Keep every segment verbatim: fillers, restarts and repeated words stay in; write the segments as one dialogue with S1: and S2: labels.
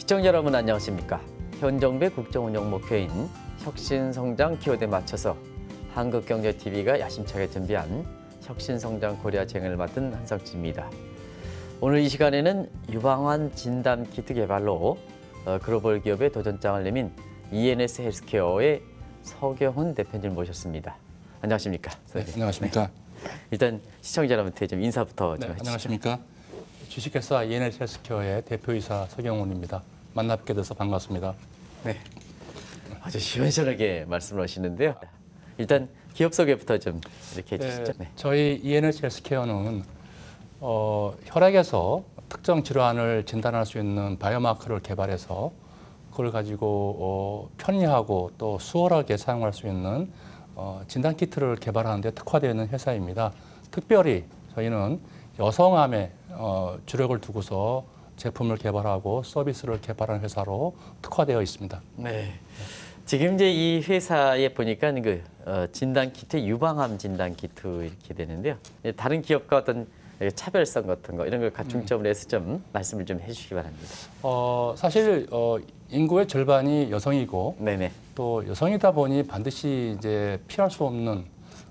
S1: 시청자 여러분 안녕하십니까? 현 정부의 국정운영 목표인 혁신성장 키워드에 맞춰서 한국경제티비가 야심차게 준비한 혁신성장 코리아쟁을 맡은 한성치입니다. 오늘 이 시간에는 유방암 진단 키트 개발로 글로벌 기업의 도전장을 내민 이엔에스 헬스케어의 서경훈 대표님을 모셨습니다. 안녕하십니까?
S2: 네, 안녕하십니까?
S1: 네. 일단 시청자 여러분한테 좀 인사부터 좀
S2: 네,
S1: 해주시죠.
S2: 안녕하십니까? 주식회사 이엔에스 헬스케어의 대표이사 서경훈입니다. 만나뵙게 돼서 반갑습니다.
S1: 네, 아주 시원시원하게 말씀을 하시는데요. 일단 기업 소개부터 좀 이렇게 해주시죠.
S2: 네,
S1: 네.
S2: 저희 이엔에스 헬스케어는 어, 혈액에서 특정 질환을 진단할 수 있는 바이오마커를 개발해서 그걸 가지고 어, 편리하고 또 수월하게 사용할 수 있는 어, 진단 키트를 개발하는 데 특화되어 있는 회사입니다. 특별히 저희는 여성암에 어, 주력을 두고서 제품을 개발하고 서비스를 개발하는 회사로 특화되어 있습니다.
S1: 네. 지금 이제 이 회사에 보니까 그 어, 진단 키트, 유방암 진단 키트 이렇게 되는데요. 다른 기업과 어떤 차별성 같은 거 이런 걸 중점으로 해서 좀 말씀을 좀 해주시기 바랍니다.
S2: 어, 사실 어, 인구의 절반이 여성이고,
S1: 네네.
S2: 또 여성이다 보니 반드시 이제 피할 수 없는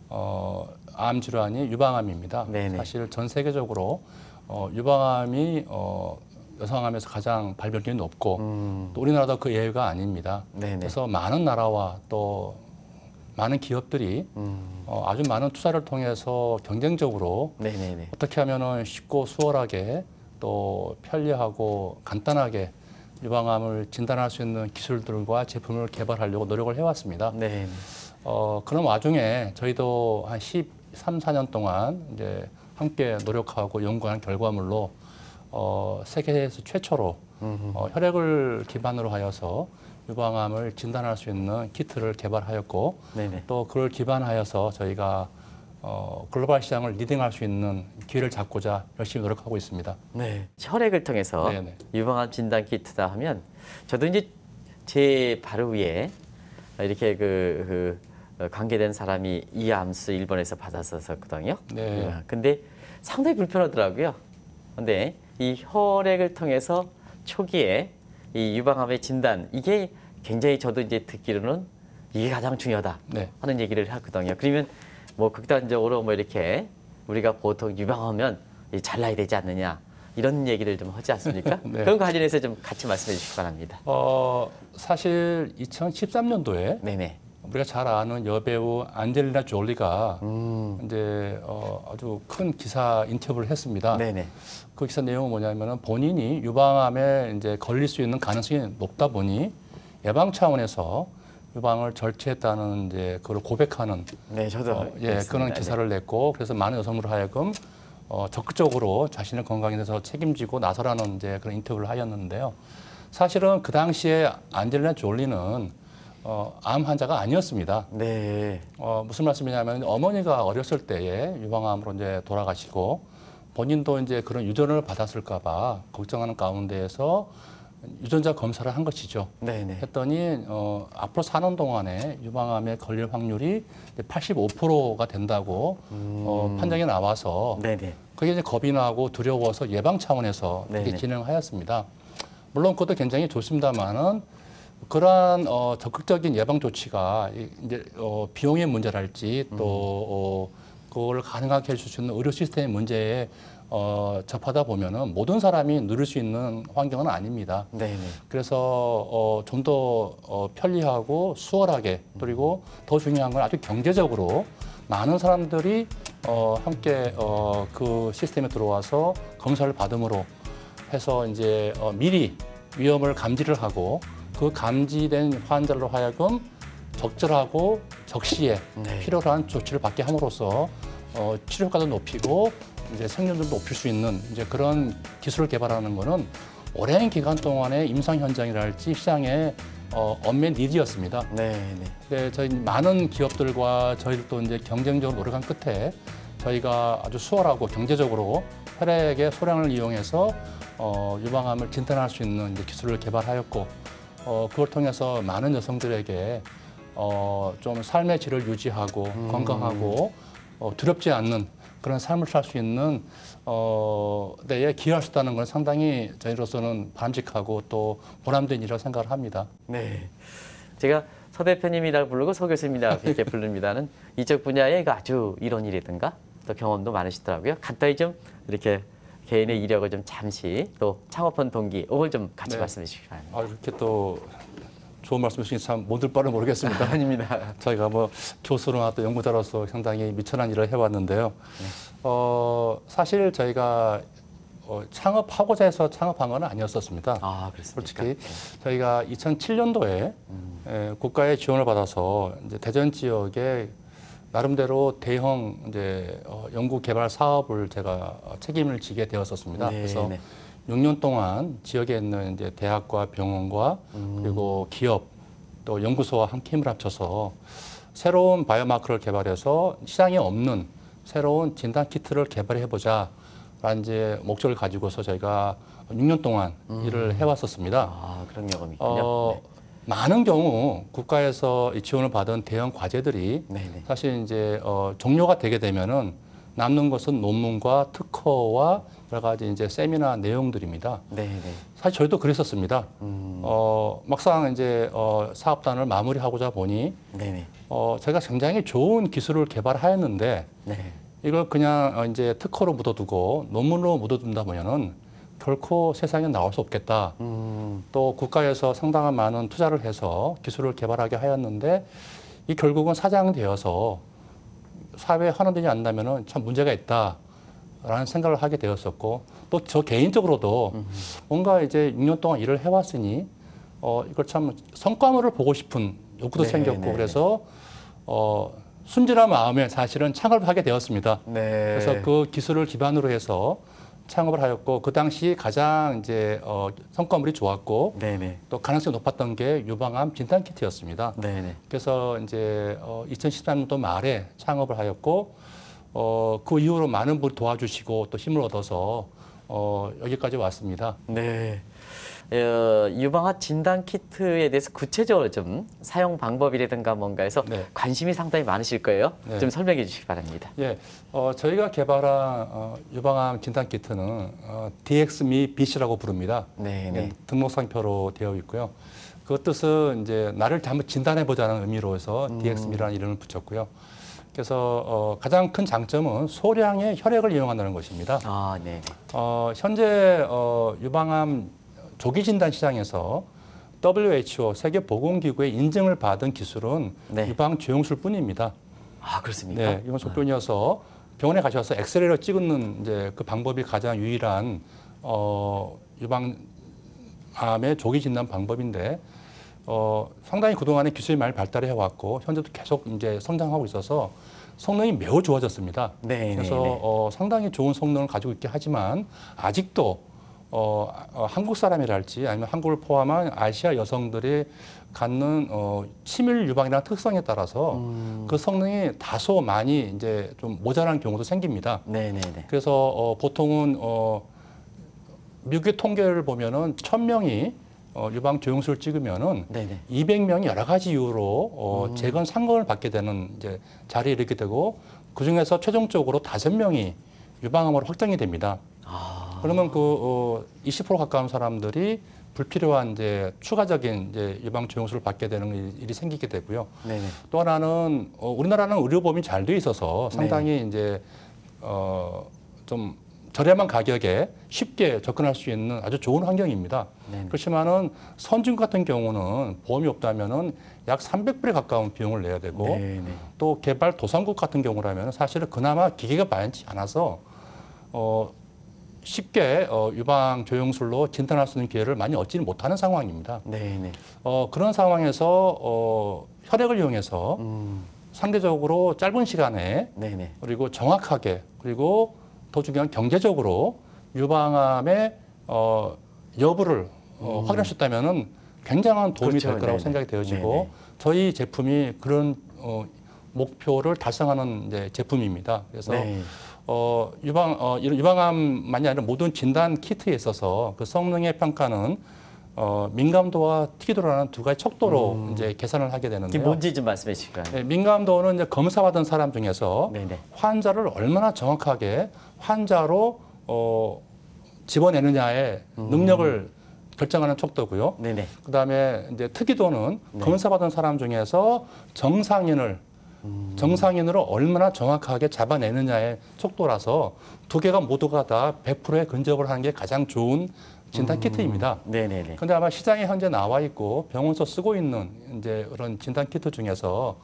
S2: 어, 암 질환이 유방암입니다.
S1: 네네.
S2: 사실 전 세계적으로 어, 유방암이 어, 여성암에서 가장 발병률이 높고,
S1: 음.
S2: 또 우리나라도 그 예외가 아닙니다.
S1: 네네.
S2: 그래서 많은 나라와 또 많은 기업들이
S1: 음.
S2: 어, 아주 많은 투자를 통해서 경쟁적으로
S1: 네네네.
S2: 어떻게 하면은 쉽고 수월하게 또 편리하고 간단하게 유방암을 진단할 수 있는 기술들과 제품을 개발하려고 노력을 해왔습니다.
S1: 네.
S2: 어, 그런 와중에 저희도 한 십삼, 사 년 동안 이제 함께 노력하고 연구한 결과물로 어, 세계에서 최초로 어, 혈액을 기반으로 하여서 유방암을 진단할 수 있는 키트를 개발하였고,
S1: 네네.
S2: 또 그걸 기반하여서 저희가 어, 글로벌 시장을 리딩할 수 있는 기회를 잡고자 열심히 노력하고 있습니다.
S1: 네. 혈액을 통해서
S2: 네네.
S1: 유방암 진단 키트다 하면 저도 이제 제 바로 위에 이렇게 그, 그 관계된 사람이 이 암수 일본에서 받았었거든요.
S2: 네.
S1: 근데 상당히 불편하더라고요. 근데 이 혈액을 통해서 초기에 이 유방암의 진단 이게 굉장히 저도 이제 듣기로는 이게 가장 중요하다
S2: 네.
S1: 하는 얘기를 하거든요. 그러면 뭐 극단적으로 뭐 이렇게 우리가 보통 유방하면 잘라야 되지 않느냐 이런 얘기를 좀 하지 않습니까?
S2: 네.
S1: 그런 거 관련해서 좀 같이 말씀해 주시기 바랍니다.
S2: 어, 사실 이천십삼 년도에
S1: 네네.
S2: 우리가 잘 아는 여배우 안젤리나 졸리가
S1: 음.
S2: 이제 어, 아주 큰 기사 인터뷰를 했습니다.
S1: 네네.
S2: 그 기사 내용은 뭐냐면은 본인이 유방암에 이제 걸릴 수 있는 가능성이 높다 보니 예방 차원에서 유방을 절취했다는 이제 그걸 고백하는
S1: 네, 저도
S2: 어, 예 그런 기사를 냈고, 그래서 많은 여성으로 하여금 어, 적극적으로 자신의 건강에 대해서 책임지고 나서라는 이제 그런 인터뷰를 하였는데요. 사실은 그 당시에 안젤리나 졸리는 어, 암 환자가 아니었습니다.
S1: 네.
S2: 어, 무슨 말씀이냐면 어머니가 어렸을 때에 유방암으로 이제 돌아가시고 본인도 이제 그런 유전을 받았을까봐 걱정하는 가운데에서 유전자 검사를 한 것이죠.
S1: 네네.
S2: 했더니 어, 앞으로 사는 동안에 유방암에 걸릴 확률이 팔십오 퍼센트가 된다고
S1: 음.
S2: 어, 판정이 나와서
S1: 네네.
S2: 그게 이제 겁이 나고 두려워서 예방 차원에서 이렇게
S1: 네네.
S2: 진행하였습니다. 물론 그것도 굉장히 좋습니다만은 그러한 어, 적극적인 예방 조치가 이제 어, 비용의 문제랄지 또 어, 그걸 가능하게 해줄 수 있는 의료 시스템의 문제에 어, 접하다 보면은 모든 사람이 누릴 수 있는 환경은 아닙니다.
S1: 네네.
S2: 그래서 어, 좀 더 어, 편리하고 수월하게, 그리고 더 중요한 건 아주 경제적으로 많은 사람들이 어, 함께 어, 그 시스템에 들어와서 검사를 받음으로 해서 이제 어, 미리 위험을 감지를 하고 그 감지된 환자로 하여금 적절하고 적시에
S1: 네.
S2: 필요로 한 조치를 받게 함으로써 어, 치료가도 높이고 이제 생존도 높일 수 있는 이제 그런 기술을 개발하는 거는 오랜 기간 동안의 임상 현장이랄지 시장의 어, 언맨 니드였습니다.
S1: 네네.
S2: 네, 저희 많은 기업들과 저희도 이제 경쟁적으로 노력한 끝에 저희가 아주 수월하고 경제적으로 혈액의 소량을 이용해서 어, 유방암을 진단할 수 있는 이제 기술을 개발하였고, 어, 그걸 통해서 많은 여성들에게 어, 좀 삶의 질을 유지하고
S1: 음.
S2: 건강하고 어, 두렵지 않는 그런 삶을 살 수 있는 어, 데에 기여할 수 있다는 건 상당히 저희로서는 바람직하고 또 보람된 일이라고 생각을 합니다.
S1: 네. 제가 서 대표님이라 부르고 서 교수님이라 이렇게 부릅니다는 이쪽 분야에 아주 이론이라든가 또 경험도 많으시더라고요. 간단히 좀 이렇게 개인의 이력을 좀 잠시 또 창업한 동기 이걸 좀 같이
S2: 네.
S1: 말씀해 주시기 바랍니다.
S2: 아, 이렇게 또 좋은 말씀 주시니 참 못들 바를 모르겠습니다.
S1: 아닙니다.
S2: 저희가 뭐 교수로나 또 연구자로서 상당히 미천한 일을 해왔는데요.
S1: 네.
S2: 어, 사실 저희가 어, 창업하고자 해서 창업한 건 아니었었습니다.
S1: 아, 그렇습니까?
S2: 솔직히 저희가 이천칠 년도에
S1: 음.
S2: 에, 국가의 지원을 받아서 이제 대전 지역에 나름대로 대형 이제 어, 연구 개발 사업을 제가 어, 책임을 지게 되었었습니다.
S1: 네,
S2: 그래서
S1: 네.
S2: 육 년 동안 지역에 있는 이제 대학과 병원과
S1: 음.
S2: 그리고 기업 또 연구소와 함께 힘을 합쳐서 새로운 바이오마크를 개발해서 시장에 없는 새로운 진단 키트를 개발해 보자. 라는 이제 목적을 가지고서 저희가 육 년 동안
S1: 음.
S2: 일을 해왔었습니다.
S1: 아, 그런 경험이 있군요.
S2: 어, 많은 경우 국가에서 이 지원을 받은 대형 과제들이
S1: 네, 네.
S2: 사실 이제 어, 종료가 되게 되면은 남는 것은 논문과 특허와 여러 가지 이제 세미나 내용들입니다.
S1: 네, 네.
S2: 사실 저희도 그랬었습니다.
S1: 음.
S2: 어, 막상 이제 어, 사업단을 마무리하고자 보니
S1: 네, 네.
S2: 어, 제가 굉장히 좋은 기술을 개발하였는데
S1: 네.
S2: 이걸 그냥 어, 이제 특허로 묻어두고 논문으로 묻어둔다 보면은 결코 세상에 나올 수 없겠다.
S1: 음.
S2: 또 국가에서 상당한 많은 투자를 해서 기술을 개발하게 하였는데 이 결국은 사장되어서 사회에 환원되지 않는다면은 참 문제가 있다라는 생각을 하게 되었었고 또 저 개인적으로도
S1: 음.
S2: 뭔가 이제 육 년 동안 일을 해왔으니 어 이걸 참 성과물을 보고 싶은 욕구도
S1: 네,
S2: 생겼고
S1: 네.
S2: 그래서 어 순진한 마음에 사실은 창업을 하게 되었습니다.
S1: 네.
S2: 그래서 그 기술을 기반으로 해서 창업을 하였고 그 당시 가장 이제 어, 성과물이 좋았고
S1: 네, 네.
S2: 또 가능성이 높았던 게 유방암 진단 키트였습니다.
S1: 네, 네.
S2: 그래서 이제 어, 이천십삼 년도 말에 창업을 하였고 어, 그 이후로 많은 분이 도와주시고 또 힘을 얻어서 어, 여기까지 왔습니다.
S1: 네. 어, 유방암 진단 키트에 대해서 구체적으로 좀 사용 방법이라든가 뭔가 해서
S2: 네.
S1: 관심이 상당히 많으실 거예요.
S2: 네.
S1: 좀 설명해 주시기 바랍니다.
S2: 예, 어, 저희가 개발한 어, 유방암 진단 키트는 어, 디엑스미 비씨라고 부릅니다.
S1: 네,
S2: 예,
S1: 네.
S2: 등록상표로 되어 있고요. 그 뜻은 이제 나를 잘못 진단해 보자는 의미로 해서
S1: 음.
S2: 디엑스미라는 이름을 붙였고요. 그래서 어, 가장 큰 장점은 소량의 혈액을 이용한다는 것입니다.
S1: 아, 네.
S2: 어, 현재 어, 유방암 조기 진단 시장에서 더블유에이치오 세계보건기구의 인증을 받은 기술은
S1: 네.
S2: 유방 조영술뿐입니다.
S1: 아, 그렇습니까?
S2: 네, 이건 소변이어서 병원에 가셔서 엑스레이를 찍는 이제 그 방법이 가장 유일한 어, 유방암의 조기 진단 방법인데 어, 상당히 그동안에 기술이 많이 발달해 왔고 현재도 계속 이제 성장하고 있어서 성능이 매우 좋아졌습니다.
S1: 네,
S2: 그래서
S1: 네, 네.
S2: 어, 상당히 좋은 성능을 가지고 있긴 하지만 아직도 어, 어, 한국 사람이랄지 아니면 한국을 포함한 아시아 여성들이 갖는 어, 치밀 유방이라는 특성에 따라서
S1: 음.
S2: 그 성능이 다소 많이 이제 좀 모자란 경우도 생깁니다.
S1: 네, 네, 네.
S2: 그래서 어, 보통은 어, 미국의 통계를 보면은 천 명이 어, 유방 조영술을 찍으면은
S1: 네, 네.
S2: 이백 명이 여러 가지 이유로 어,
S1: 음.
S2: 재건 상검을 받게 되는 이제 자리에 이르게 되고 그 중에서 최종적으로 다섯 명이 유방암으로 확정이 됩니다.
S1: 아.
S2: 그러면 그 어, 이십 퍼센트 가까운 사람들이 불필요한 이제 추가적인 이제 유방 조영술을 받게 되는 일- 일이 생기게 되고요.
S1: 네, 네.
S2: 또 하나는 어, 우리나라는 의료보험이 잘 돼 있어서 상당히
S1: 네.
S2: 이제 어, 좀 저렴한 가격에 쉽게 접근할 수 있는 아주 좋은 환경입니다.
S1: 네, 네.
S2: 그렇지만은 선진국 같은 경우는 보험이 없다면은 약 삼백 불에 가까운 비용을 내야 되고
S1: 네, 네.
S2: 또 개발 도상국 같은 경우라면 사실은 그나마 기계가 많지 않아서 어, 쉽게 어, 유방 조영술로 진단할 수 있는 기회를 많이 얻지는 못하는 상황입니다.
S1: 네, 네.
S2: 어, 그런 상황에서 어, 혈액을 이용해서
S1: 음.
S2: 상대적으로 짧은 시간에
S1: 네, 네.
S2: 그리고 정확하게 그리고 더 중요한 경제적으로 유방암의 어, 여부를 어,
S1: 음.
S2: 확인할 수 있다면은 굉장한 도움이
S1: 그렇죠.
S2: 될 거라고
S1: 네네.
S2: 생각이 되어지고
S1: 네네.
S2: 저희 제품이 그런 어, 목표를 달성하는 이제 제품입니다. 그래서
S1: 네.
S2: 어, 유방, 어, 이런 유방암만이 아니라 모든 진단 키트에 있어서 그 성능의 평가는 어, 민감도와 특이도라는 두 가지 척도로
S1: 음.
S2: 이제 계산을 하게
S1: 이게
S2: 되는데요.
S1: 뭔지 좀 말씀해 주실까요?
S2: 네, 민감도는 이제 검사받은 사람 중에서
S1: 네네.
S2: 환자를 얼마나 정확하게 환자로 어, 집어내느냐의
S1: 음.
S2: 능력을 결정하는 척도고요.
S1: 네네.
S2: 그다음에 이제 특이도는
S1: 네.
S2: 검사받은 사람 중에서 정상인을
S1: 음.
S2: 정상인으로 얼마나 정확하게 잡아내느냐의 척도라서 두 개가 모두가 다 백 퍼센트의 근접을 하는 게 가장 좋은 진단 키트입니다.
S1: 네네네.
S2: 근데 아마 시장에 현재 나와 있고 병원에서 쓰고 있는 이제 그런 진단 키트 중에서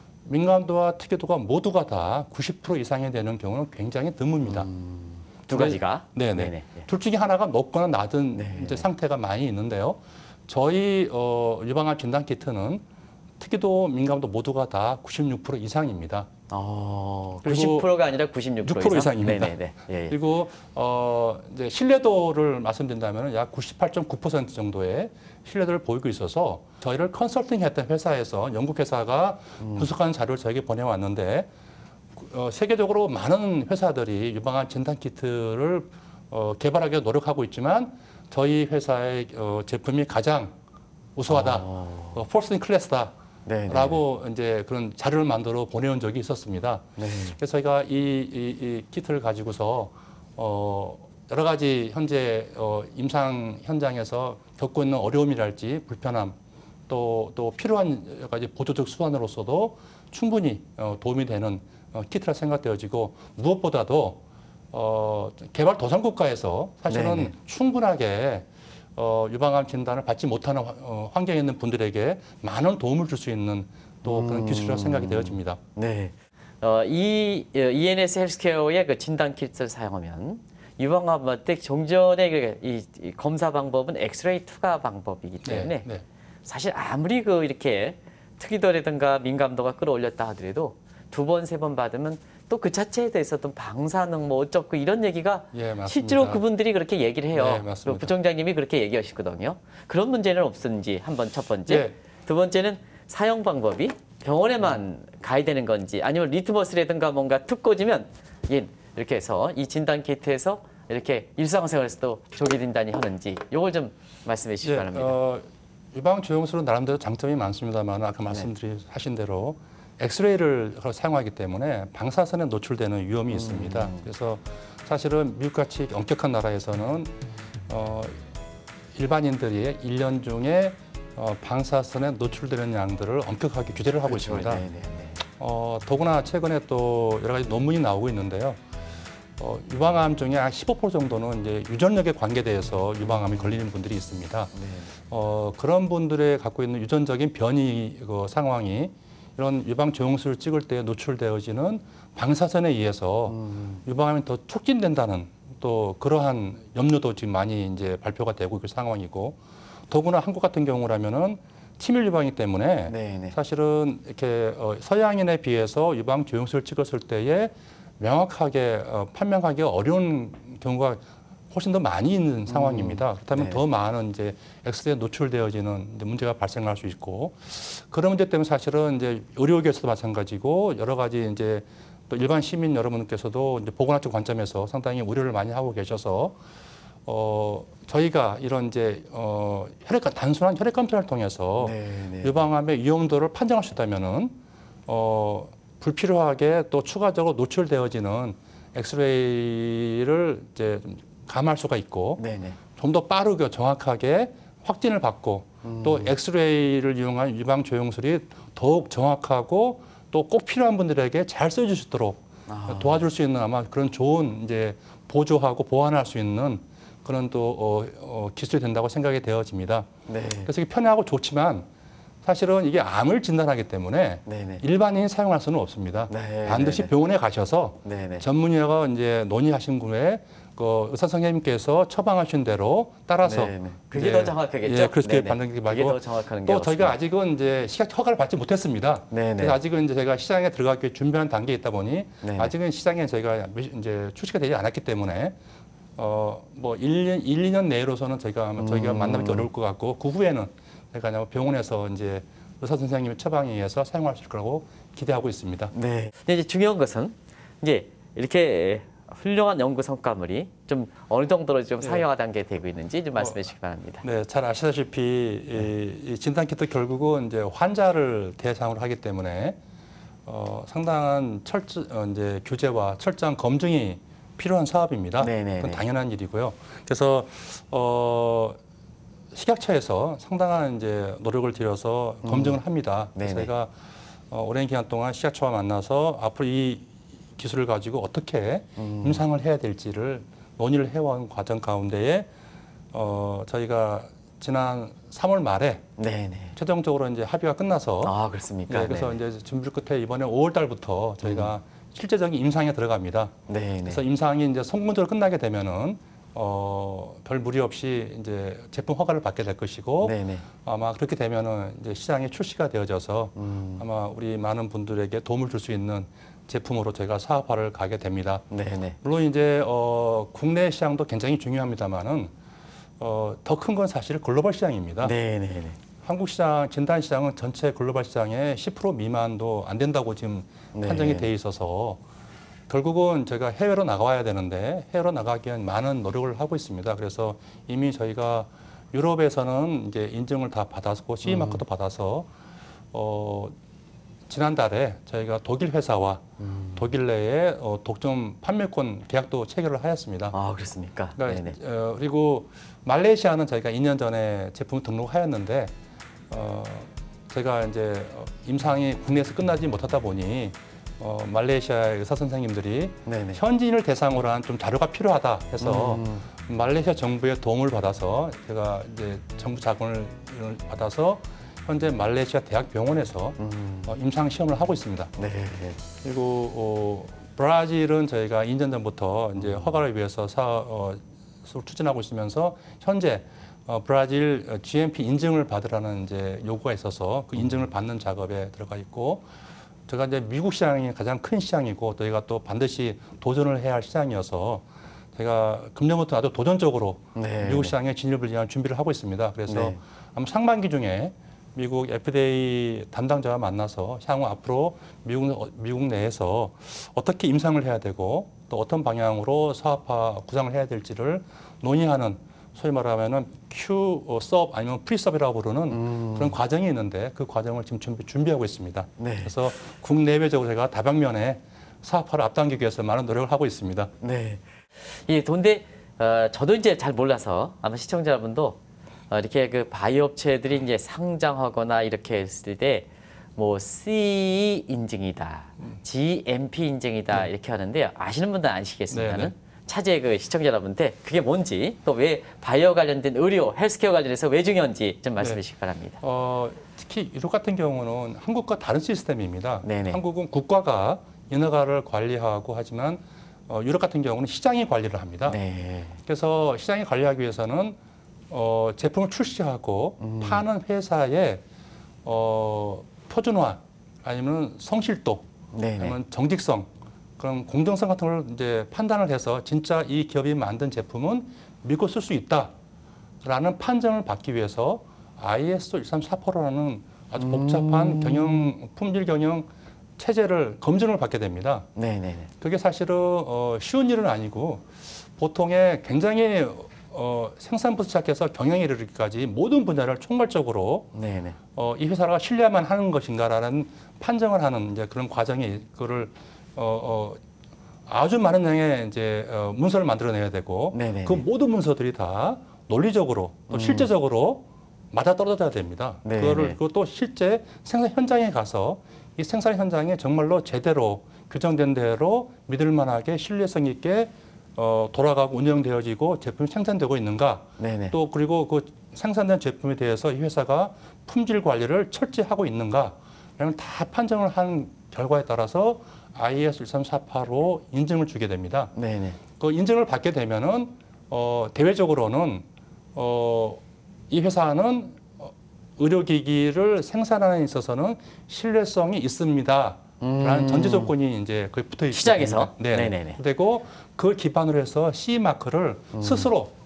S2: 민감도와 특이도가 모두가 다 구십 퍼센트 이상이 되는 경우는 굉장히 드뭅니다.
S1: 음, 두 가지가.
S2: 네네.
S1: 네네.
S2: 둘 중에 하나가 높거나 낮은
S1: 네.
S2: 이제 상태가 많이 있는데요. 저희 어, 유방암 진단 키트는 특이도 민감도 모두가 다 구십육 퍼센트 이상입니다.
S1: 어,
S2: 그리고
S1: 구십 퍼센트가 아니라 구십육 퍼센트
S2: 육 퍼센트
S1: 이상?
S2: 이상입니다.
S1: 네네네. 예, 예.
S2: 그리고 어, 이제 신뢰도를 말씀드린다면 약 구십팔 점 구 퍼센트 정도의 신뢰도를 보이고 있어서 저희를 컨설팅했던 회사에서 영국 회사가
S1: 음.
S2: 분석한 자료를 저에게 보내왔는데 어, 세계적으로 많은 회사들이 유방암 진단 키트를 어, 개발하기 노력하고 있지만 저희 회사의 어, 제품이 가장 우수하다,
S1: 어,
S2: 어, first in class다.
S1: 네네.
S2: 라고 이제 그런 자료를 만들어 보내온 적이 있었습니다.
S1: 네.
S2: 그래서 저희가 이, 이, 이 키트를 가지고서 어, 여러 가지 현재 어, 임상 현장에서 겪고 있는 어려움이랄지 불편함 또, 또 필요한 여러 가지 보조적 수단으로서도 충분히 어, 도움이 되는 어, 키트라 생각되어지고 무엇보다도 어, 개발 도상국가에서 사실은
S1: 네네.
S2: 충분하게 어, 유방암 진단을 받지 못하는 화- 어, 환경에 있는 분들에게 많은 도움을 줄 수 있는 또 그런
S1: 음.
S2: 기술이라고 생각이 되어집니다.
S1: 네. 어, 이 어, 이엔에스 헬스케어의 그 진단 키트를 사용하면 유방암 때 종전의 그 이, 이 검사 방법은 엑스레이 투과 방법이기 때문에
S2: 네, 네.
S1: 사실 아무리 그 이렇게 특이도라든가 민감도가 끌어올렸다 하더라도 두 번, 세 번 받으면 또 그 자체에 대해서 어떤 방사능 뭐 어쩌고 이런 얘기가
S2: 예, 맞습니다.
S1: 실제로 그분들이 그렇게 얘기를 해요.
S2: 네, 맞습니다.
S1: 그리고 부총장님이 그렇게 얘기하시거든요. 그런 문제는 없는지 한번 첫 번째.
S2: 네.
S1: 두 번째는 사용 방법이 병원에만 가야 되는 건지 아니면 리트머스라든가 뭔가 툭 꽂으면 예, 이렇게 해서 이 진단 키트에서 이렇게 일상생활에서도 조기 진단이 하는지 이걸 좀 말씀해 주시기
S2: 예,
S1: 바랍니다.
S2: 어, 유방 조영술은 나름대로 장점이 많습니다만 아까 말씀드린 대로 엑스레이를 사용하기 때문에 방사선에 노출되는 위험이 있습니다. 그래서 사실은 미국같이 엄격한 나라에서는 어, 일반인들이 일 년 중에 어, 방사선에 노출되는 양들을 엄격하게 규제를 하고
S1: 그렇죠.
S2: 있습니다.
S1: 네, 네, 네.
S2: 어, 더구나 최근에 또 여러 가지 논문이 나오고 있는데요. 어, 유방암 중에 한 십오 퍼센트 정도는 이제 유전력에 관계돼서 유방암이 걸리는 분들이 있습니다.
S1: 네.
S2: 어, 그런 분들의 갖고 있는 유전적인 변이 그 상황이 이런 유방 조영술을 찍을 때 노출되어지는 방사선에 의해서
S1: 음.
S2: 유방암이 더 촉진된다는 또 그러한 염려도 지금 많이 이제 발표가 되고 있는 상황이고 더구나 한국 같은 경우라면은 치밀 유방이기 때문에
S1: 네, 네.
S2: 사실은 이렇게 어, 서양인에 비해서 유방 조영술을 찍었을 때에 명확하게 어, 판명하기 어려운 경우가 훨씬 더 많이 있는 상황입니다. 그렇다면
S1: 네.
S2: 더 많은 이제 엑스레이에 노출되어지는 이제 문제가 발생할 수 있고 그런 문제 때문에 사실은 이제 의료계에서도 마찬가지고 여러 가지 이제 또 일반 시민 여러분께서도 이제 보건학적 관점에서 상당히 우려를 많이 하고 계셔서 어 저희가 이런 이제 어 혈액 단순한 혈액 검사를 통해서
S1: 네, 네.
S2: 유방암의 위험도를 판정할 수 있다면은 어 불필요하게 또 추가적으로 노출되어지는 엑스레이를 이제 좀 감할 수가 있고
S1: 네, 네.
S2: 좀 더 빠르게 정확하게 확진을 받고
S1: 음.
S2: 또 엑스레이를 이용한 유방 조영술이 더욱 정확하고 또 꼭 필요한 분들에게 잘 써줄 수 있도록
S1: 아.
S2: 도와줄 수 있는 아마 그런 좋은 이제 보조하고 보완할 수 있는 그런 또 어, 어, 기술이 된다고 생각이 되어집니다.
S1: 네.
S2: 그래서 이게 편하고 좋지만 사실은 이게 암을 진단하기 때문에
S1: 네, 네.
S2: 일반인이 사용할 수는 없습니다.
S1: 네,
S2: 반드시
S1: 네, 네.
S2: 병원에 가셔서
S1: 네, 네.
S2: 전문의가 이제 논의하신 후에 그 의사 선생님께서 처방하신 대로 따라서
S1: 네, 네. 그게
S2: 이제,
S1: 더 정확하겠죠?
S2: 예, 그렇게
S1: 네, 네.
S2: 받는 게
S1: 그게
S2: 말고
S1: 더 정확한 게
S2: 또 저희가
S1: 없습니다.
S2: 아직은 이제 시작 허가를 받지 못했습니다.
S1: 네, 네.
S2: 그래서 아직은 이제 저희가 시장에 들어가기 준비하는 단계에 있다 보니
S1: 네, 네.
S2: 아직은 시장에 저희가 이제 출시가 되지 않았기 때문에 어뭐 일 년, 일, 이 년 내로서는 저희가 아마 저희가
S1: 음.
S2: 만나기 어려울 것 같고 그 후에는 저희가 아마 병원에서 이제 의사 선생님의 처방에 의해서 사용할 수 있을 거라고 기대하고 있습니다.
S1: 네. 근데 이제 중요한 것은 이제 이렇게 훌륭한 연구 성과물이 좀 어느 정도로 좀
S2: 네.
S1: 상용화 단계에 되고 있는지 좀 말씀해 주시기 바랍니다.
S2: 네, 잘 아시다시피 이, 이 진단키트 결국은 이제 환자를 대상으로 하기 때문에 어, 상당한 철 어, 이제 규제와 철저한 검증이 필요한 사업입니다.
S1: 네네네.
S2: 그건 당연한 일이고요. 그래서 어, 식약처에서 상당한 이제 노력을 들여서 검증을 합니다. 그래서
S1: 네네.
S2: 저희가 어, 오랜 기간 동안 식약처와 만나서 앞으로 이 기술을 가지고 어떻게
S1: 음.
S2: 임상을 해야 될지를 논의를 해온 과정 가운데에 어, 저희가 지난 삼월 말에
S1: 네네.
S2: 최종적으로 이제 합의가 끝나서
S1: 아 그렇습니까?
S2: 네, 그래서
S1: 네네.
S2: 이제 준비를 끝에 이번에 오월 달부터 저희가 실제적인 임상에 들어갑니다.
S1: 네네.
S2: 그래서 임상이 이제 성공적으로 끝나게 되면은 어, 별 무리 없이 이제 제품 허가를 받게 될 것이고
S1: 네네.
S2: 아마 그렇게 되면은 이제 시장에 출시가 되어져서
S1: 음.
S2: 아마 우리 많은 분들에게 도움을 줄 수 있는 제품으로 저희가 사업화를 가게 됩니다.
S1: 네네.
S2: 물론 이제 어, 국내 시장도 굉장히 중요합니다만은 어, 더 큰 건 사실 글로벌 시장입니다.
S1: 네네네.
S2: 한국 시장, 진단 시장은 전체 글로벌 시장의 십 퍼센트 미만도 안 된다고 지금
S1: 네.
S2: 판정이 돼 있어서 결국은 저희가 해외로 나가야 되는데 해외로 나가기 위한 많은 노력을 하고 있습니다. 그래서 이미 저희가 유럽에서는 이제 인증을 다 받았고 씨이 마크도 받아서 어, 지난달에 저희가 독일 회사와
S1: 음.
S2: 독일 내에 어, 독점 판매권 계약도 체결을 하였습니다.
S1: 아 그렇습니까?
S2: 그러니까,
S1: 네네.
S2: 어, 그리고 말레이시아는 저희가 이 년 전에 제품을 등록하였는데 어, 제가 이제 어, 임상이 국내에서 끝나지 못하다 보니 어, 말레이시아 의사 선생님들이
S1: 네네.
S2: 현지인을 대상으로 한 좀 자료가 필요하다 해서
S1: 음.
S2: 말레이시아 정부의 도움을 받아서 제가 이제 정부 자금을 받아서 현재 말레이시아 대학 병원에서
S1: 음.
S2: 어, 임상 시험을 하고 있습니다.
S1: 네.
S2: 그리고 어, 브라질은 저희가 이 년 전부터 이제 허가를 위해서 사업을 추진하고 있으면서 현재 어, 브라질 지엠피 인증을 받으라는 이제 요구가 있어서 그 인증을 받는 작업에 들어가 있고 제가 이제 미국 시장이 가장 큰 시장이고 저희가 또 반드시 도전을 해야 할 시장이어서 제가 금년부터 아주 도전적으로
S1: 네.
S2: 미국 시장에 진입을 위한 준비를 하고 있습니다. 그래서
S1: 네.
S2: 아마 상반기 중에 미국 에프디에이 담당자와 만나서 향후 앞으로 미국, 미국 내에서 어떻게 임상을 해야 되고 또 어떤 방향으로 사업화 구상을 해야 될지를 논의하는 소위 말하면은 Q 수업 아니면 프리 수업이라고 부르는
S1: 음.
S2: 그런 과정이 있는데 그 과정을 지금 준비, 준비하고 있습니다.
S1: 네.
S2: 그래서 국내외적으로 제가 다방면에 사업화를 앞당기기 위해서 많은 노력을 하고 있습니다.
S1: 네. 이 돈데 어, 저도 이제 잘 몰라서 아마 시청자분도 어, 이렇게 그 바이오 업체들이 이제 상장하거나 이렇게 했을 때 뭐 씨이 인증이다, 지엠피 인증이다
S2: 네.
S1: 이렇게 하는데 아시는 분들은 아시겠습니다는
S2: 네,
S1: 차제 그 시청자 여러분한테 그게 뭔지 또 왜 바이오 관련된 의료, 헬스케어 관련해서 왜 중요한지 좀 말씀해
S2: 네.
S1: 주시기 바랍니다.
S2: 어, 특히 유럽 같은 경우는 한국과 다른 시스템입니다.
S1: 네네.
S2: 한국은 국가가 인허가를 관리하고 하지만 어, 유럽 같은 경우는 시장이 관리를 합니다.
S1: 네.
S2: 그래서 시장이 관리하기 위해서는 어, 제품을 출시하고
S1: 음.
S2: 파는 회사의 어, 표준화 아니면 성실도
S1: 네네.
S2: 아니면 정직성 그런 공정성 같은 걸 이제 판단을 해서 진짜 이 기업이 만든 제품은 믿고 쓸 수 있다라는 판정을 받기 위해서 아이에스 일삼사팔오라는 아주 복잡한
S1: 음.
S2: 경영 품질 경영 체제를 검증을 받게 됩니다.
S1: 네네네.
S2: 그게 사실은 어, 쉬운 일은 아니고 보통의 굉장히 어, 생산부터 시작해서 경영에 이르기까지 모든 분야를 총괄적으로
S1: 네네.
S2: 어, 이 회사가 신뢰만 하는 것인가라는 판정을 하는 이제 그런 과정이 그거를 어, 어, 아주 많은 양의 이제 어, 문서를 만들어내야 되고
S1: 네네네.
S2: 그 모든 문서들이 다 논리적으로 또
S1: 음.
S2: 실제적으로 맞아 떨어져야 됩니다.
S1: 네네.
S2: 그거를 그것도 실제 생산 현장에 가서 이 생산 현장에 정말로 제대로 규정된 대로 믿을 만하게 신뢰성 있게 어, 돌아가고 운영되어지고 제품이 생산되고 있는가
S1: 네네.
S2: 또 그리고 그 생산된 제품에 대해서 이 회사가 품질 관리를 철저히 하고 있는가 라는 다 판정을 한 결과에 따라서 아이에스 일삼사팔오 인증을 주게 됩니다.
S1: 네네.
S2: 그 인증을 받게 되면은 어, 대외적으로는 어, 이 회사는 어, 의료기기를 생산하는 데 있어서는 신뢰성이 있습니다. 라는
S1: 음.
S2: 전제 조건이 이제 거기 붙어 있습니다.
S1: 시작에서?
S2: 네.
S1: 네네네.
S2: 그리고 그걸 기반으로 해서 씨이 마크를
S1: 음.
S2: 스스로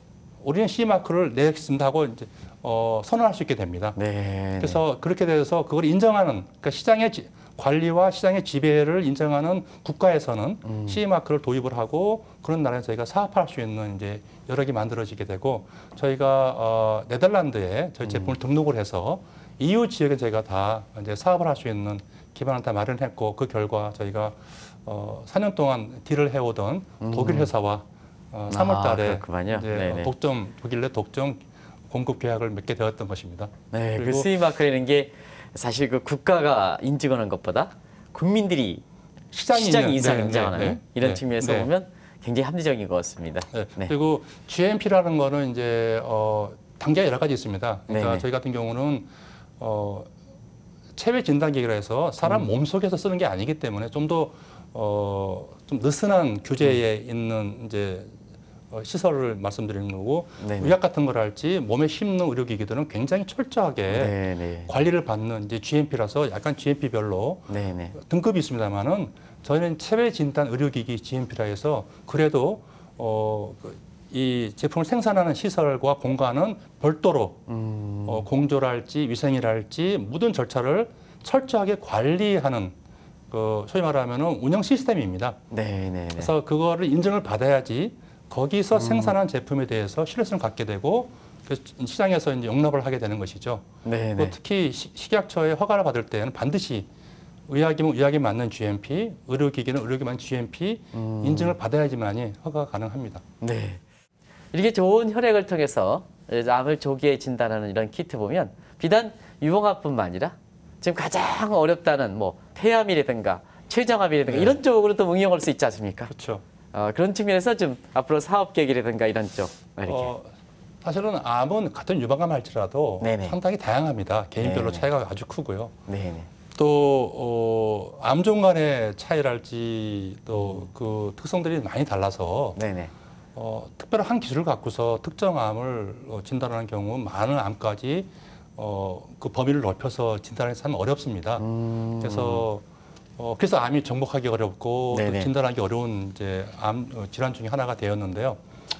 S2: 우리는 씨이 마크를 내겠습니다 하고 이제 어, 선언할 수 있게 됩니다.
S1: 네.
S2: 그래서 그렇게 돼서 그걸 인정하는 그러니까 시장의 지, 관리와 시장의 지배를 인정하는 국가에서는
S1: 음.
S2: 씨이 마크를 도입을 하고 그런 나라에서 저희가 사업할 수 있는 이제 여러 개 만들어지게 되고 저희가 어, 네덜란드에 저희 제품을 음. 등록을 해서 이유 지역에 저희가 다 이제 사업을 할 수 있는 기반을 다 마련했고 그 결과 저희가 어, 사 년 동안 딜을 해오던
S1: 음.
S2: 독일 회사와 어, 삼월 달에
S1: 아,
S2: 이제 독점 독일 내 독점 공급 계약을 맺게 되었던 것입니다.
S1: 네, 그 씨이 마크라는 게 사실 그 국가가 인증하는 것보다 국민들이 시장이, 시장이 이상
S2: 네,
S1: 인정하는
S2: 네, 네,
S1: 이런
S2: 네,
S1: 측면에서
S2: 네.
S1: 보면 굉장히 합리적인 것 같습니다.
S2: 네.
S1: 네.
S2: 그리고 지엠피라는 거는 이제 어, 단계가 여러 가지 있습니다. 그러니까
S1: 네네.
S2: 저희 같은 경우는 어, 체외 진단기기라 해서 사람
S1: 음.
S2: 몸 속에서 쓰는 게 아니기 때문에 좀 더 어, 좀 느슨한 규제에 음. 있는 이제 어, 시설을 말씀드리는 거고 네네. 의학 같은 걸 할지 몸에 심는 의료기기들은 굉장히 철저하게 네네. 관리를 받는 이제 지엠피라서 약간 지엠피별로 네네. 등급이 있습니다만은 저희는 체외 진단 의료기기 지엠피라 해서 그래도 어, 이 제품을 생산하는 시설과 공간은 별도로 음. 어, 공조랄지 위생이랄지 모든 절차를 철저하게 관리하는 그 소위 말하면은 운영 시스템입니다. 네네. 그래서 그거를 인증을 받아야지. 거기서 음. 생산한 제품에 대해서 신뢰성을 갖게 되고 시장에서 이제 용납을 하게 되는 것이죠. 또 특히 시, 식약처의 허가를 받을 때는 반드시 의학이면 의학에 맞는 지엠피, 의료기기는 의료기에 맞는 지엠피 음. 인증을 받아야지만이 허가가 가능합니다.
S1: 네. 이렇게 좋은 혈액을 통해서 암을 조기에 진단하는 이런 키트 보면 비단 유봉암뿐만 아니라 지금 가장 어렵다는 뭐 폐암이라든가 췌장암이라든가 네. 이런 쪽으로도 응용할 수 있지 않습니까?
S2: 그렇죠.
S1: 어, 그런 측면에서 좀 앞으로 사업 계획이라든가 이런 쪽 이렇게.
S2: 어, 사실은 암은 같은 유방암 할지라도 네네. 상당히 다양합니다. 개인별로 네네. 차이가 아주 크고요. 네네. 또 어, 암종 간의 차이랄지 또 그 음. 특성들이 많이 달라서 네네. 어, 특별한 한 기술을 갖고서 특정 암을 어, 진단하는 경우 많은 암까지 어, 그 범위를 넓혀서 진단하기 참 어렵습니다. 음. 그래서 어, 그래서 암이 정복하기 어렵고 또 진단하기 어려운 이제 암 어, 질환 중에 하나가 되었는데요.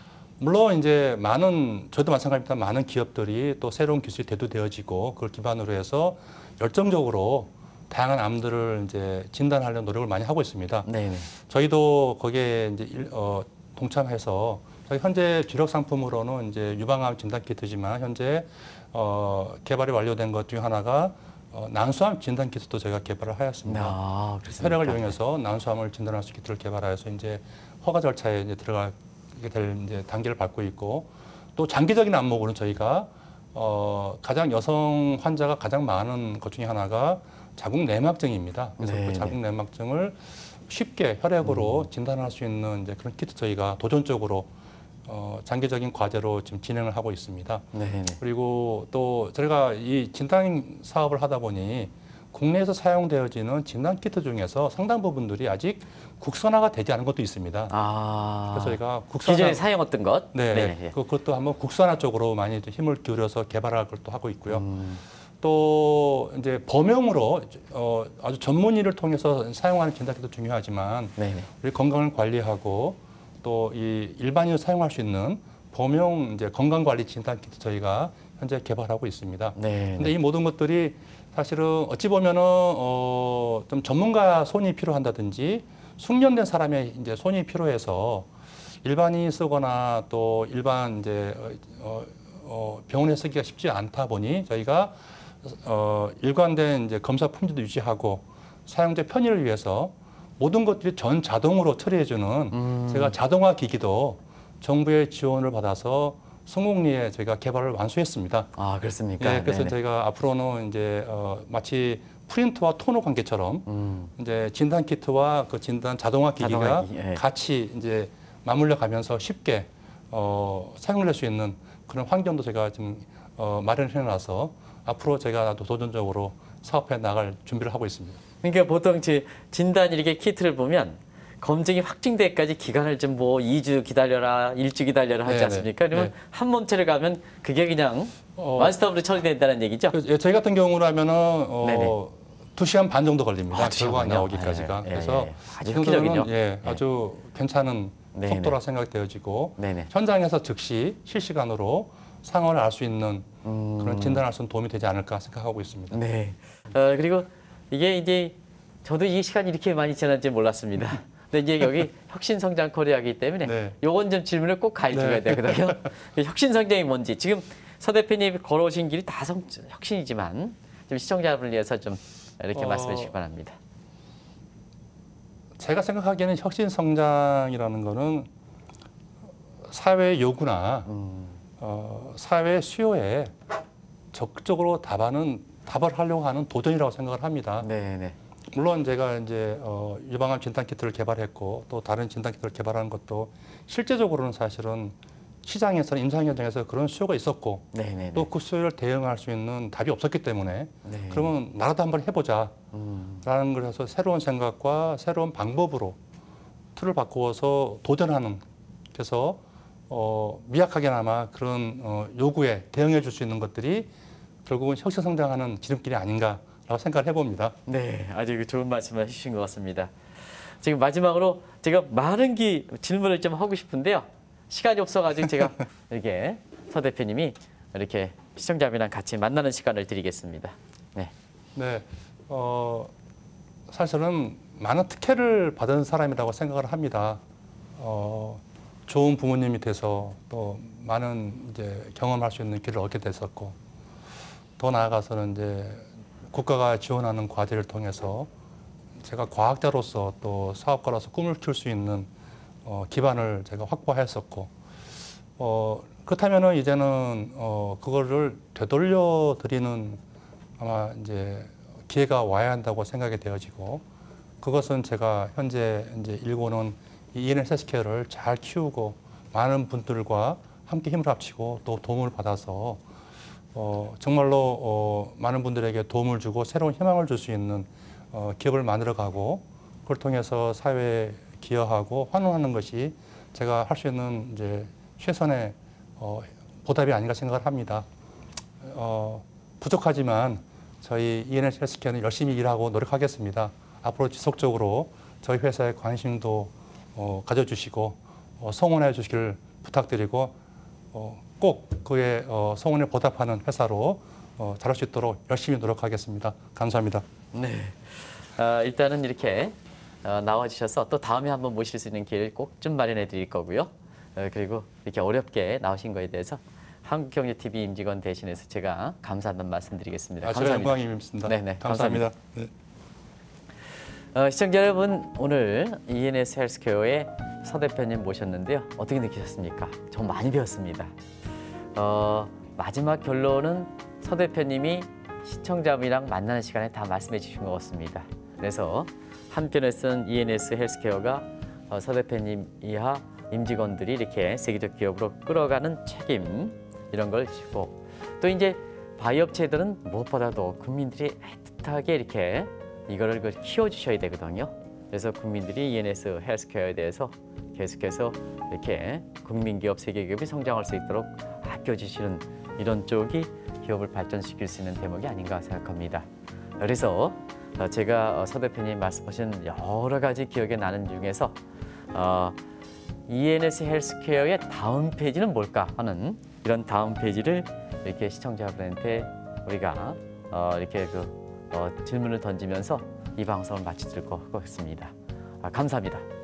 S2: 물론 이제 많은 저도 마찬가지입니다. 많은 기업들이 또 새로운 기술이 대두되어지고 그걸 기반으로 해서 열정적으로 다양한 암들을 이제 진단하려는 노력을 많이 하고 있습니다. 네네. 저희도 거기에 이제 일, 어, 동참해서 저희 현재 주력 상품으로는 이제 유방암 진단 키트지만 현재 어, 개발이 완료된 것 중 하나가 어, 난수암 진단 키트도 저희가 개발을 하였습니다. 아, 혈액을 이용해서 난수암을 진단할 수 있는 키트를 개발하여서 이제 허가 절차에 이제 들어가게 될 이제 단계를 밟고 있고 또 장기적인 안목으로는 저희가 어, 가장 여성 환자가 가장 많은 것 중에 하나가 자궁 내막증입니다. 그래서 네, 그 자궁 내막증을 쉽게 혈액으로 음. 진단할 수 있는 이제 그런 키트 저희가 도전적으로 어, 장기적인 과제로 지금 진행을 하고 있습니다. 네네. 그리고 또 저희가 이 진단 사업을 하다 보니 국내에서 사용되어지는 진단 키트 중에서 상당 부분들이 아직 국산화가 되지 않은 것도 있습니다. 아, 그래서 저희가 국산화
S1: 기존에 사용했던 것,
S2: 네, 네. 그것도 한번 국산화 쪽으로 많이 힘을 기울여서 개발할 것도 하고 있고요. 음. 또 이제 범용으로 어, 아주 전문의를 통해서 사용하는 진단 키트도 중요하지만 네네. 우리 건강을 관리하고 또 이 일반인으로 사용할 수 있는 범용 이제 건강관리 진단 키트 저희가 현재 개발하고 있습니다. 네. 근데 이 모든 것들이 사실은 어찌 보면은 어, 좀 전문가 손이 필요한다든지 숙련된 사람의 이제 손이 필요해서 일반인이 쓰거나 또 일반 이제 어, 어, 병원에 쓰기가 쉽지 않다 보니 저희가 어, 일관된 이제 검사 품질도 유지하고 사용자 편의를 위해서 모든 것들이 전 자동으로 처리해주는 음. 제가 자동화 기기도 정부의 지원을 받아서 성공리에 저희가 개발을 완수했습니다.
S1: 아, 그렇습니까?
S2: 네, 그래서 네네. 저희가 앞으로는 이제 어, 마치 프린터와 토너 관계처럼 음. 이제 진단 키트와 그 진단 자동화 기기가 자동화기, 예. 같이 이제 맞물려 가면서 쉽게 어, 사용을 할 수 있는 그런 환경도 제가 지금 어, 마련해 놔서 앞으로 제가 도전적으로 사업해 나갈 준비를 하고 있습니다.
S1: 그러니까 보통 진단 이렇게 키트를 보면 검증이 확정되기까지 기간을 좀 뭐 이 주 기다려라, 일 주 기다려라 하지 네네. 않습니까? 그러면 네. 한 몸체를 가면 그게 그냥 어, 원스톱으로 처리된다는 얘기죠?
S2: 그, 저희 같은 경우라면은 어, 두 시간 반 정도 걸립니다.
S1: 아,
S2: 결과가 나오기까지가.
S1: 예,
S2: 그래서
S1: 예, 아주 획기적이죠.
S2: 예, 아주 예. 괜찮은
S1: 네네.
S2: 속도라 생각되어지고
S1: 네네.
S2: 현장에서 즉시 실시간으로 상황을 알 수 있는
S1: 음.
S2: 그런 진단할 수 있는 도움이 되지 않을까 생각하고 있습니다.
S1: 네. 어, 그리고 이게 이제 저도 이 시간이 이렇게 많이 지났는지 몰랐습니다. 근데 이제 여기 혁신성장 코리아이기 때문에
S2: 네.
S1: 요건 좀 질문을 꼭 가르쳐야
S2: 네.
S1: 되거든요. 혁신성장이 뭔지 지금 서 대표님이 걸어오신 길이 다 성, 혁신이지만 좀 시청자분을 위해서 좀 이렇게
S2: 어,
S1: 말씀해 주시기 바랍니다.
S2: 제가 생각하기에는 혁신 성장이라는 거는 사회의 요구나
S1: 음.
S2: 어, 사회의 수요에 적극적으로 답하는 답을 하려고 하는 도전이라고 생각을 합니다.
S1: 네네.
S2: 물론 제가 이제 어, 유방암 진단 키트를 개발했고 또 다른 진단 키트를 개발하는 것도 실제적으로는 사실은 시장에서는 임상 현장에서 그런 수요가 있었고
S1: 네네네.
S2: 또 그 수요를 대응할 수 있는 답이 없었기 때문에
S1: 네.
S2: 그러면 나라도 한번 해보자.
S1: 음.
S2: 라는 것에서 새로운 생각과 새로운 방법으로 틀을 바꾸어서 도전하는 그래서 어, 미약하게나마 그런 어, 요구에 대응해 줄 수 있는 것들이 결국은 혁신 성장하는 지름길이 아닌가라고 생각을 해봅니다.
S1: 네, 아주 좋은 말씀을 해주신 것 같습니다. 지금 마지막으로 제가 많은 기 질문을 좀 하고 싶은데요. 시간이 없어가지고 제가 이렇게 서 대표님이 이렇게 시청자분이랑 같이 만나는 시간을 드리겠습니다. 네.
S2: 네, 어, 사실은 많은 특혜를 받은 사람이라고 생각을 합니다. 어, 좋은 부모님이 돼서 또 많은 이제 경험할 수 있는 길을 얻게 됐었고 더 나아가서는 이제 국가가 지원하는 과제를 통해서 제가 과학자로서 또 사업가로서 꿈을 키울 수 있는 어, 기반을 제가 확보했었고 어, 그렇다면은 이제는 어, 그거를 되돌려 드리는 아마 이제 기회가 와야 한다고 생각이 되어지고 그것은 제가 현재 이제 일고는 이 이엔에스 헬스케어를 잘 키우고 많은 분들과 함께 힘을 합치고 또 도움을 받아서 어, 정말로 어, 많은 분들에게 도움을 주고 새로운 희망을 줄 수 있는 어, 기업을 만들어가고 그걸 통해서 사회에 기여하고 환원하는 것이 제가 할 수 있는 이제 최선의 어, 보답이 아닌가 생각을 합니다. 어, 부족하지만 저희 이엔에스 헬스케어는 열심히 일하고 노력하겠습니다. 앞으로 지속적으로 저희 회사에 관심도 어, 가져주시고 어, 성원해 주시길 부탁드리고 어, 꼭 그의 어, 성원에 보답하는 회사로 어, 자랄 수 있도록 열심히 노력하겠습니다. 감사합니다.
S1: 네. 어, 일단은 이렇게 어, 나와주셔서 또 다음에 한번 모실 수 있는 길 꼭 좀 마련해 드릴 거고요. 어, 그리고 이렇게 어렵게 나오신 거에 대해서 한국경제티비 임직원 대신해서 제가 감사한다는 말씀드리겠습니다.
S2: 아, 제가
S1: 감사합니다.
S2: 영광입니다.
S1: 네네,
S2: 감사합니다. 네.
S1: 어, 시청자 여러분, 오늘 이엔에스 헬스케어의 서 대표님 모셨는데요. 어떻게 느끼셨습니까? 정말 많이 배웠습니다. 어, 마지막 결론은 서 대표님이 시청자분이랑 만나는 시간에 다 말씀해 주신 것 같습니다. 그래서 한편에 쓴 이엔에스 헬스케어가 어, 서 대표님 이하 임직원들이 이렇게 세계적 기업으로 끌어가는 책임 이런 걸 지고 또 이제 바이업체들은 무엇보다도 국민들이 애틋하게 이렇게 이거를 그 키워주셔야 되거든요. 그래서 국민들이 이엔에스 헬스케어에 대해서 계속해서 이렇게 국민기업, 세계기업이 성장할 수 있도록 아껴주시는 이런 쪽이 기업을 발전시킬 수 있는 대목이 아닌가 생각합니다. 그래서 제가 서 대표님 말씀하신 여러 가지 기억에 나는 중에서 어, 이엔에스 헬스케어의 다음 페이지는 뭘까 하는 이런 다음 페이지를 이렇게 시청자분한테 우리가 어, 이렇게 그 어, 질문을 던지면서 이 방송을 마치도록 하겠습니다. 아, 감사합니다.